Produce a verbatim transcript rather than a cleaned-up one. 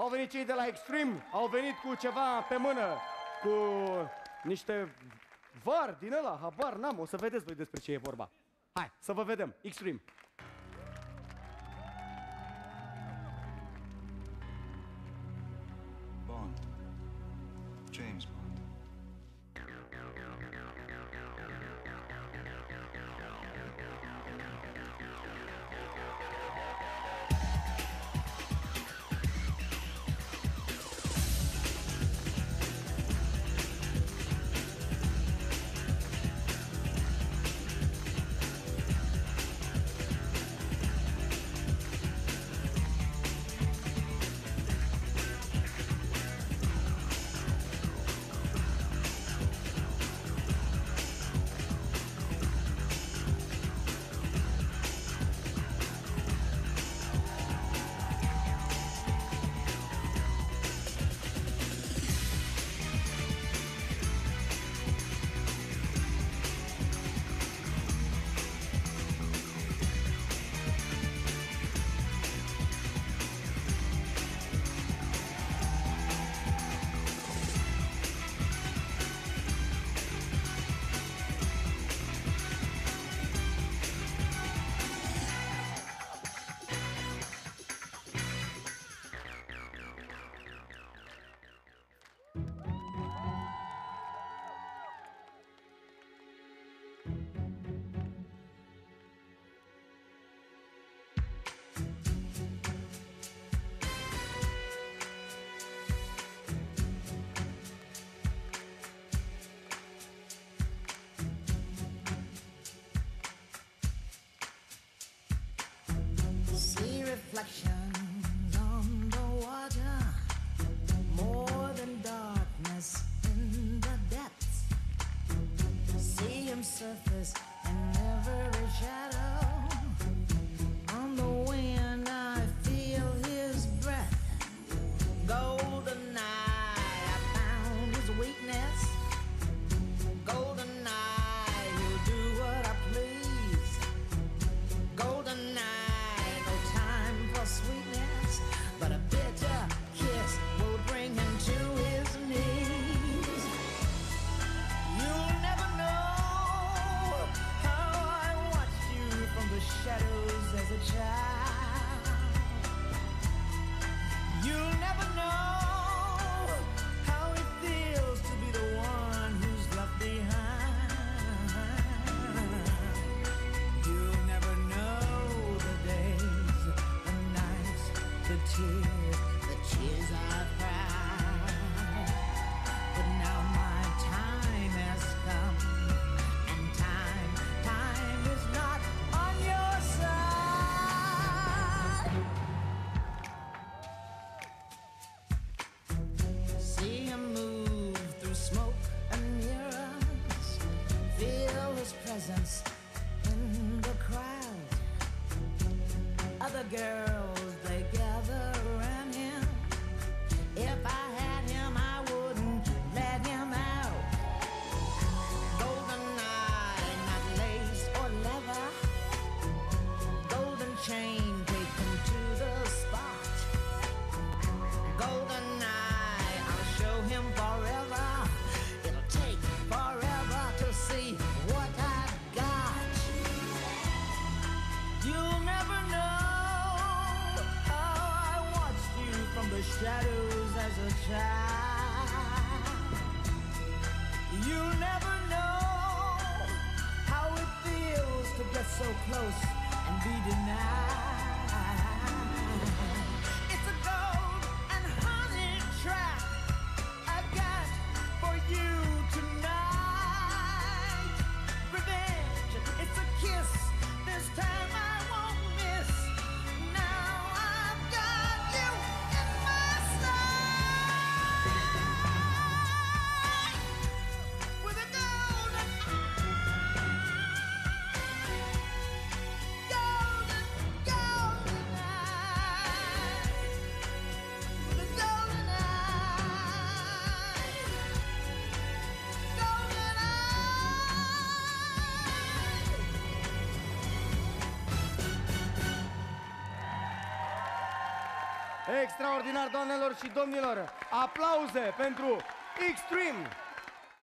Au venit cei de la Extreme, au venit cu ceva pe mână, cu niște var din ăla, habar n-am, o să vedeți voi despre ce e vorba. Hai, să vă vedem, Extreme. Bond. James Bond. Reflections on the water, more than darkness in the depths. See him surface in every shadow. On the wind I feel his breath. Golden eye, I found his weakness. Golden eye, he'll do what I please. Golden eye, sweetness, but a bitter kiss will bring him to his knees. You'll never know how I watched you from the shadows as a child. You'll never know how it feels to be the one who's left behind. You'll never know the days, the tears, the tears I've cried. But now my time has come, and time, time is not on your side. See him move through smoke and mirrors, feel his presence in the crowd. Other girls, they gather around him. If I had him, I wouldn't let him out. Golden eye, not lace or leather. Golden chain, take him to the spot. Golden eye, I'll show him forever. It'll take forever to see what I've got. You'll never know from the shadows as a child. You'll never know how it feels to get so close and be denied. It's a gold and honey track I got for you tonight. Revenge, it's a kiss, this time I won't miss. Now I've got you in my sight with a golden eye, golden, golden. Extraordinar, doamnelor și domnilor! Aplauze pentru Extreme!